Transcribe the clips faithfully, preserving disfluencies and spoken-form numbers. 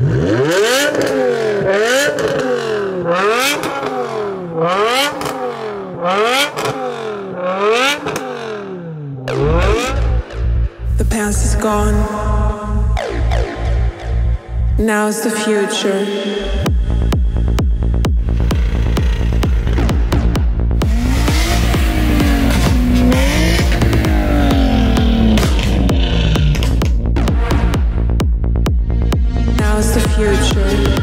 The past is gone. Now's the future. Now's the future.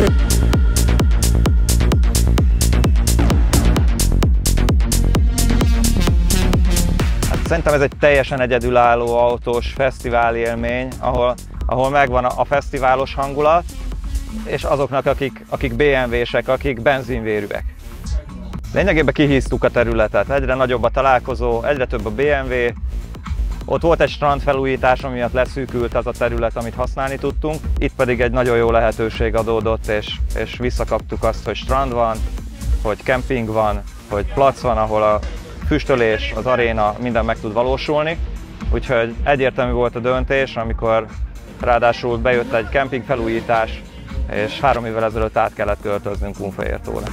Szerintem ez egy teljesen egyedülálló autós fesztivál élmény, ahol, ahol megvan a fesztiválos hangulat, és azoknak, akik, akik bé em vések, akik benzinvérűek. Lényegében kihíztuk a területet, egyre nagyobb a találkozó, egyre több a bé em vé. Ott volt egy strandfelújítás, ami miatt leszűkült az a terület, amit használni tudtunk. Itt pedig egy nagyon jó lehetőség adódott, és, és visszakaptuk azt, hogy strand van, hogy kemping van, hogy plac van, ahol a füstölés, az aréna, minden meg tud valósulni. Úgyhogy egyértelmű volt a döntés, amikor ráadásul bejött egy kemping felújítás, és három évvel ezelőtt át kellett költöznünk Kunfehértóra.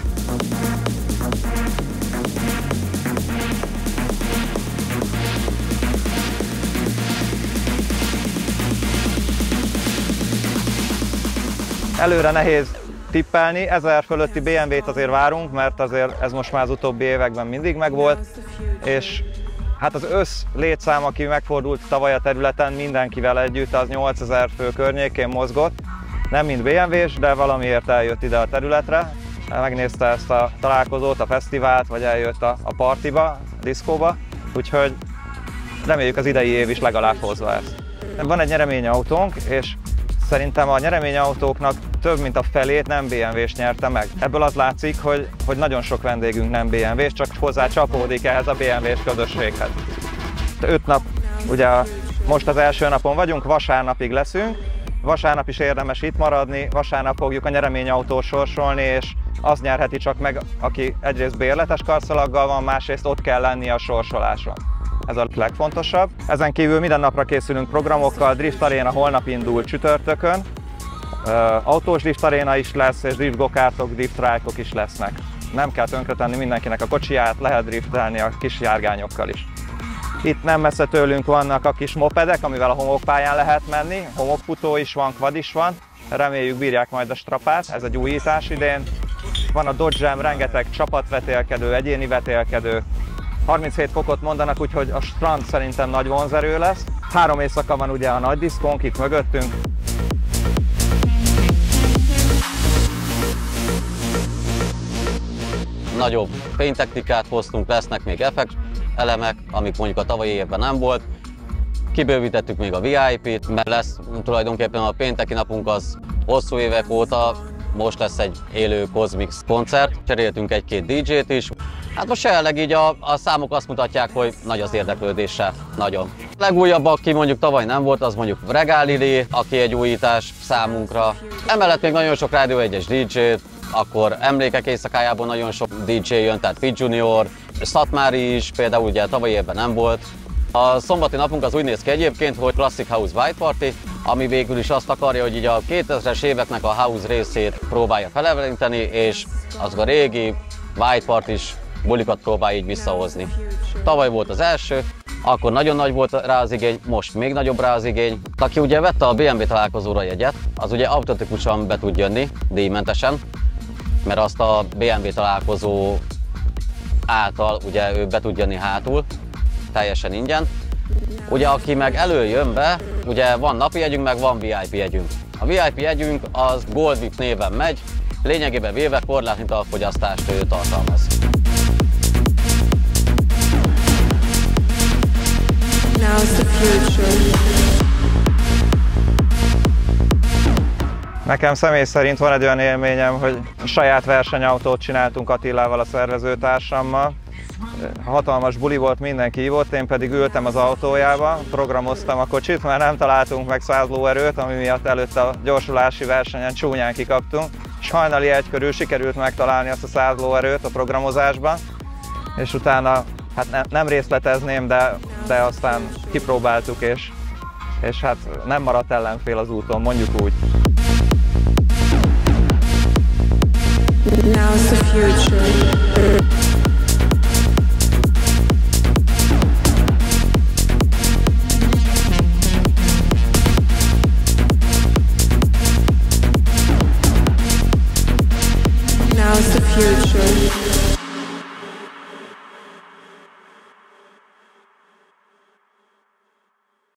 Előre nehéz tippelni, ezer fölötti bé em vét azért várunk, mert azért ez most már az utóbbi években mindig megvolt, és hát az össz létszám, aki megfordult tavaly a területen mindenkivel együtt, az nyolcezer fő környékén mozgott. Nem mind bé em vés, de valamiért eljött ide a területre, megnézte ezt a találkozót, a fesztivált, vagy eljött a, a partiba, a diszkóba, úgyhogy reméljük az idei év is legalább hozza ezt. Van egy nyereményautónk, és szerintem a nyereményautóknak több mint a felét nem bé em vés nyerte meg. Ebből az látszik, hogy, hogy nagyon sok vendégünk nem bé em vés, csak hozzá csapódik ehhez a bé em vés közösséghez. Öt nap, ugye most az első napon vagyunk, vasárnapig leszünk. Vasárnap is érdemes itt maradni, vasárnap fogjuk a nyereményautót sorsolni, és az nyerheti csak meg, aki egyrészt bérletes karszalaggal van, másrészt ott kell lennie a sorsoláson. Ez a legfontosabb. Ezen kívül minden napra készülünk programokkal, Drift Arena holnap indul csütörtökön, autós Drift Arena is lesz, és drift gokártok, drift trike-ok is lesznek. Nem kell tönkretenni mindenkinek a kocsiját, lehet driftelni a kis járgányokkal is. Itt nem messze tőlünk vannak a kis mopedek, amivel a homokpályán lehet menni, homokfutó is van, quad is van, reméljük bírják majd a strapát, ez egy újítás idén. Van a Dodge Jam, rengeteg csapatvetélkedő, egyéni vetélkedő, harminchét fokot mondanak, úgyhogy a strand szerintem nagy vonzerő lesz. Három éjszaka van ugye a nagy diszkónk itt mögöttünk. Nagyobb fénytechnikát hoztunk, lesznek még effekt elemek, amik mondjuk a tavalyi évben nem volt. Kibővítettük még a vé i pét, mert lesz tulajdonképpen a pénteki napunk az hosszú évek óta, most lesz egy élő Cosmix koncert, cseréltünk egy-két dé dzsét is. Hát most jelenleg így a, a számok azt mutatják, hogy nagy az érdeklődése, nagyon. A legújabb, aki mondjuk tavaly nem volt, az mondjuk Regálili, aki egy újítás számunkra. Emellett még nagyon sok Rádió egyes dé dzsé, akkor Emlékek éjszakájában nagyon sok dé dzsé jön, tehát Fit Junior, Szatmári is, például ugye tavaly évben nem volt. A szombati napunk az úgy néz ki egyébként, hogy Classic House White Party, ami végül is azt akarja, hogy így a kétezres éveknek a house részét próbálja feleleveníteni, és az a régi White Party-s bulikat próbálja így visszahozni. Tavaly volt az első, akkor nagyon nagy volt rá az igény, most még nagyobb rá az igény. Aki ugye vette a bé em vé találkozóra jegyet, az ugye automatikusan be tud jönni, díjmentesen, mert azt a bé em vé találkozó által ugye ő be tud jönni hátul, teljesen ingyen. Ugye aki meg előjön be, ugye van napi jegyünk, meg van vé i pé jegyünk. A vé i pé jegyünk az Gold vip néven megy, lényegében véve korlátlan italfogyasztást ő tartalmaz. Now's the future. Nekem személy szerint van egy olyan élményem, hogy saját versenyautót csináltunk Attilával, a szervezőtársammal. Hatalmas buli volt, mindenki hívott, én pedig ültem az autójába, programoztam a kocsit, mert nem találtunk meg száz lóerőt, ami miatt előtte a gyorsulási versenyen csúnyán kikaptunk. És hajnali egy körül sikerült megtalálni azt a száz lóerőt a programozásban, és utána, hát ne, nem részletezném, de, de aztán kipróbáltuk, és, és hát nem maradt ellenfél az úton, mondjuk úgy. future.